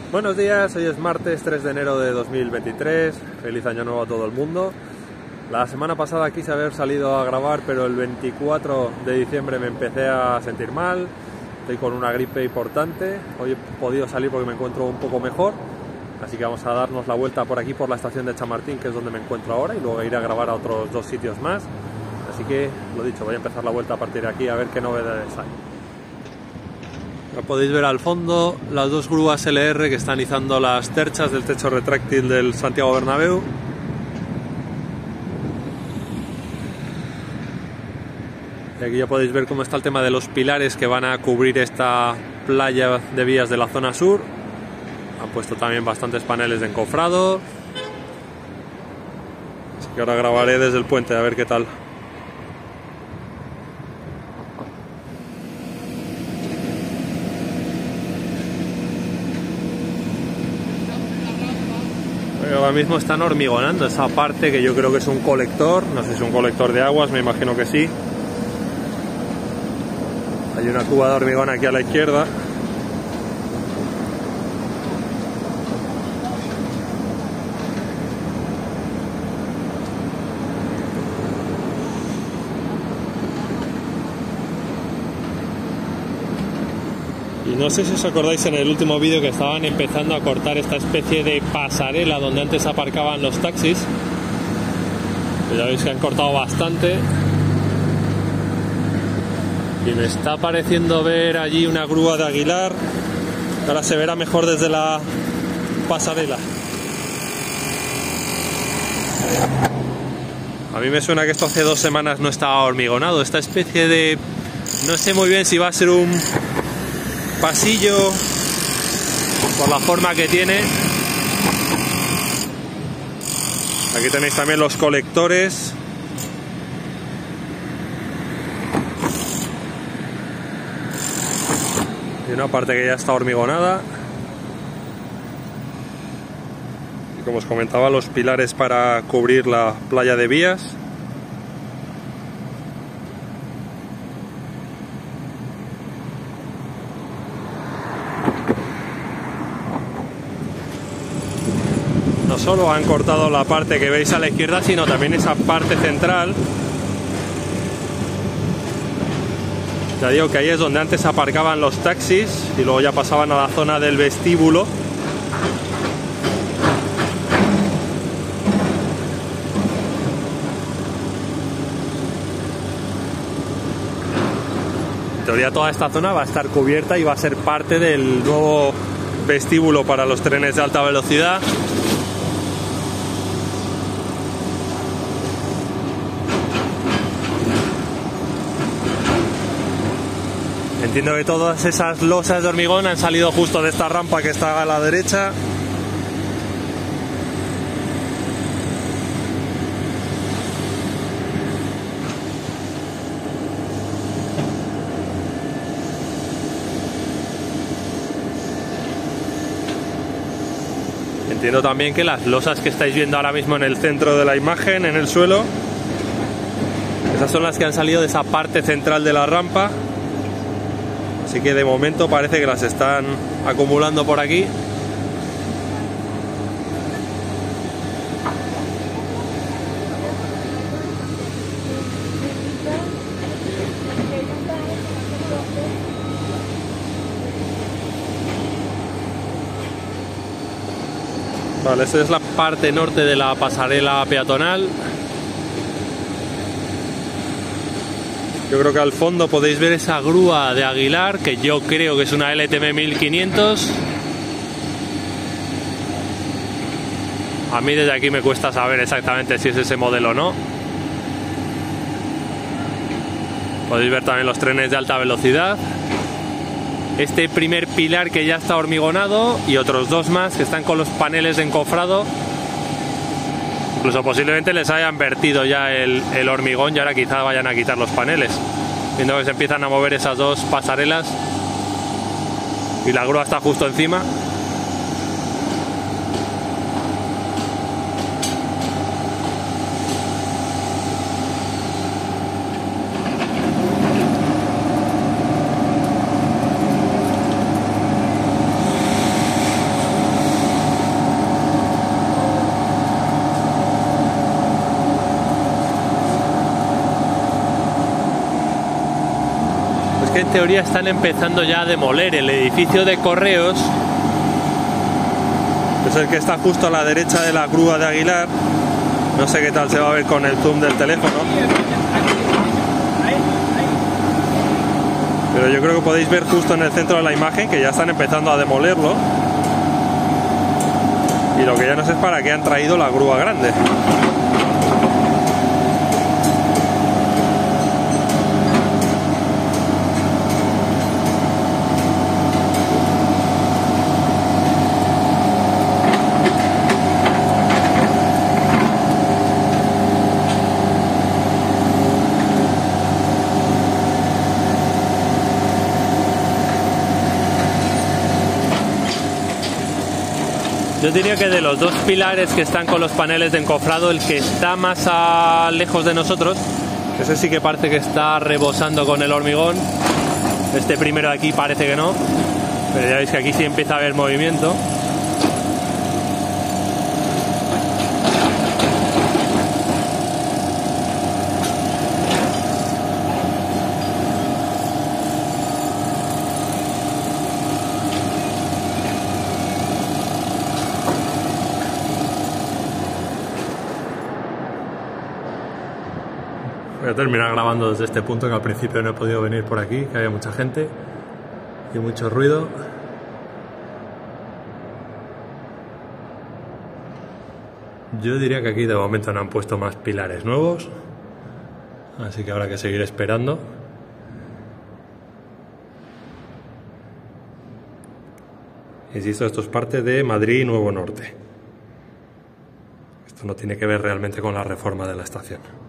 Buenos días, hoy es martes 3 de enero de 2023, feliz año nuevo a todo el mundo. La semana pasada quise haber salido a grabar, pero el 24 de diciembre me empecé a sentir mal, estoy con una gripe importante. Hoy he podido salir porque me encuentro un poco mejor, así que vamos a darnos la vuelta por aquí por la estación de Chamartín, que es donde me encuentro ahora, y luego iré a grabar a otros 2 sitios más. Así que, lo dicho, voy a empezar la vuelta a partir de aquí a ver qué novedades hay. Ya podéis ver al fondo las 2 grúas LR que están izando las terchas del techo retráctil del Santiago Bernabéu. Y aquí ya podéis ver cómo está el tema de los pilares que van a cubrir esta playa de vías de la zona sur. Han puesto también bastantes paneles de encofrado. Así que ahora grabaré desde el puente a ver qué tal. Ahora mismo están hormigonando esa parte que yo creo que es un colector, no sé si es un colector de aguas, me imagino que sí. Hay una cuba de hormigón aquí a la izquierda. Y no sé si os acordáis en el último vídeo que estaban empezando a cortar esta especie de pasarela donde antes aparcaban los taxis. Pues ya veis que han cortado bastante. Y me está pareciendo ver allí una grúa de Aguilar. Ahora se verá mejor desde la pasarela. A mí me suena que esto hace 2 semanas no estaba hormigonado. Esta especie de... no sé muy bien si va a ser un pasillo por la forma que tiene. Aquí tenéis también los colectores. Y una parte que ya está hormigonada. Y como os comentaba, los pilares para cubrir la playa de vías. No solo han cortado la parte que veis a la izquierda, sino también esa parte central. Ya digo que ahí es donde antes aparcaban los taxis y luego ya pasaban a la zona del vestíbulo. En teoría toda esta zona va a estar cubierta y va a ser parte del nuevo vestíbulo para los trenes de alta velocidad. Entiendo que todas esas losas de hormigón han salido justo de esta rampa que está a la derecha. Entiendo también que las losas que estáis viendo ahora mismo en el centro de la imagen, en el suelo, esas son las que han salido de esa parte central de la rampa. Así que de momento parece que las están acumulando por aquí. Vale, esa es la parte norte de la pasarela peatonal. Yo creo que al fondo podéis ver esa grúa de Aguilar, que yo creo que es una LTM 1500. A mí desde aquí me cuesta saber exactamente si es ese modelo o no. Podéis ver también los trenes de alta velocidad. Este primer pilar que ya está hormigonado y otros 2 más que están con los paneles de encofrado. Incluso posiblemente les hayan vertido ya el hormigón y ahora quizá vayan a quitar los paneles. Viendo que se empiezan a mover esas 2 pasarelas y la grúa está justo encima. que en teoría están empezando ya a demoler el edificio de correos. Es el que está justo a la derecha de la grúa de Aguilar. No sé qué tal se va a ver con el zoom del teléfono. Pero yo creo que podéis ver justo en el centro de la imagen que ya están empezando a demolerlo. Y lo que ya no sé es para qué han traído la grúa grande. Yo diría que de los dos pilares que están con los paneles de encofrado, el que está más lejos de nosotros, ese sí que parece que está rebosando con el hormigón. Este primero de aquí parece que no, pero ya veis que aquí sí empieza a haber movimiento. Voy a terminar grabando desde este punto, que al principio no he podido venir por aquí, que había mucha gente y mucho ruido. Yo diría que aquí de momento no han puesto más pilares nuevos, así que habrá que seguir esperando. Insisto, esto es parte de Madrid Nuevo Norte. Esto no tiene que ver realmente con la reforma de la estación.